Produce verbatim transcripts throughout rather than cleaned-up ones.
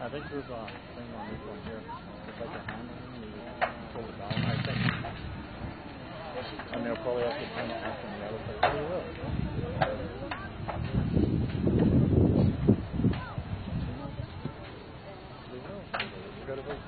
I think there's a thing on this one here. It's like a handle and you pull it down, I think. And they'll probably have to turn it off on the other side. They will. They will. You gotta wait.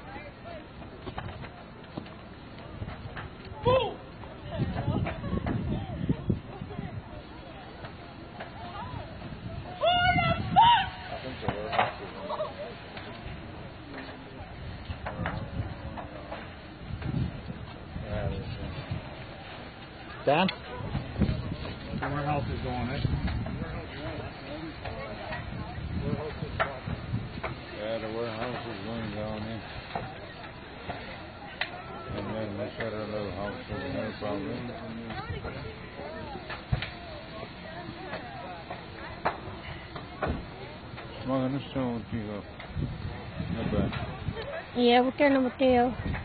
Dan? The warehouse is going, eh? Yeah, the warehouse is going down in. And then we got our little house over there probably. Maganda siya, Chico. Not bad. Yeah, we're turning with Theo.